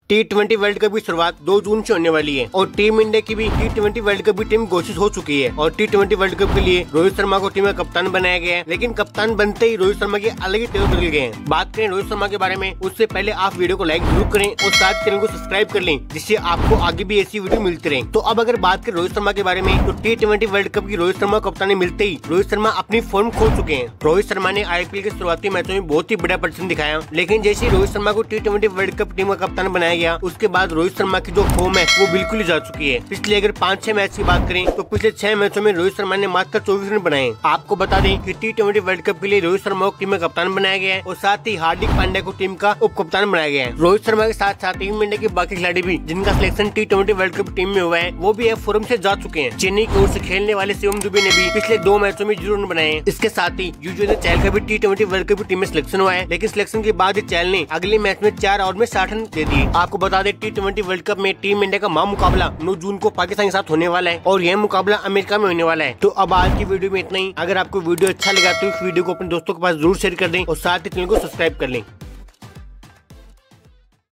T20 world cup की शुरुआत 2 जून से होने वाली है और टीम इंडिया की भी T20 वर्ल्ड कप की टीम घोषित हो चुकी है। और T20 वर्ल्ड कप के लिए रोहित शर्मा को टीम का कप्तान बनाया गया है, लेकिन कप्तान बनते ही रोहित शर्मा के अलग ही तेवर बदल गए हैं। बात करें रोहित शर्मा के बारे में, उससे पहले आप वीडियो को लाइक जरूर करें और साथ चैनल को सब्सक्राइब कर लें, जिससे आपको आगे भी ऐसी वीडियो मिलती रहे। तो अब अगर बात करें रोहित शर्मा के बारे में, तो T20 वर्ल्ड कप की रोहित शर्मा कप्तानी मिलते ही रोहित शर्मा अपनी फॉर्म खो चुके हैं। रोहित शर्मा ने IPL के शुरुआती मैचों में बहुत ही बड़ा प्रदर्शन दिखाया, लेकिन जैसे रोहित शर्मा को T20 वर्ल्ड कप टीम का कप्तान बनाया गया, उसके बाद रोहित शर्मा की जो फॉर्म है वो बिल्कुल ही जा चुकी है। पिछले अगर 5-6 मैच की बात करें तो पिछले 6 मैचों में रोहित शर्मा ने मात्र 24 रन बनाए। आपको बता दें कि T20 वर्ल्ड कप के लिए रोहित शर्मा को टीम का कप्तान बनाया गया है और साथ ही हार्दिक पांड्या को टीम का उप कप्तान बनाया गया है। रोहित शर्मा के साथ साथ टीम इंडिया के बाकी खिलाड़ी भी जिनका selection T20 world cup team में हुआ है, वो भी फॉर्म से जा चुके हैं। चेन्नई की ओर से खेलने वाले शिवम दुबे ने भी पिछले 2 मैचों में 0 रन बनाए। इसके साथ ही युजवेंद्र चहल का भी T20 वर्ल्ड कप टीम में सिलेक्शन हुआ है, लेकिन सिलेक्शन के बाद चहल ने अगले मैच में 4 ओवर में 60 रन दे दिए। आपको बता दें T20 वर्ल्ड कप में टीम इंडिया का मुकाबला 9 जून को पाकिस्तान के साथ होने वाला है और यह मुकाबला अमेरिका में होने वाला है। तो अब आज की वीडियो में इतना ही। अगर आपको वीडियो अच्छा लगा तो इस वीडियो को अपने दोस्तों के पास जरूर शेयर कर दें और साथ ही चैनल को सब्सक्राइब कर लें।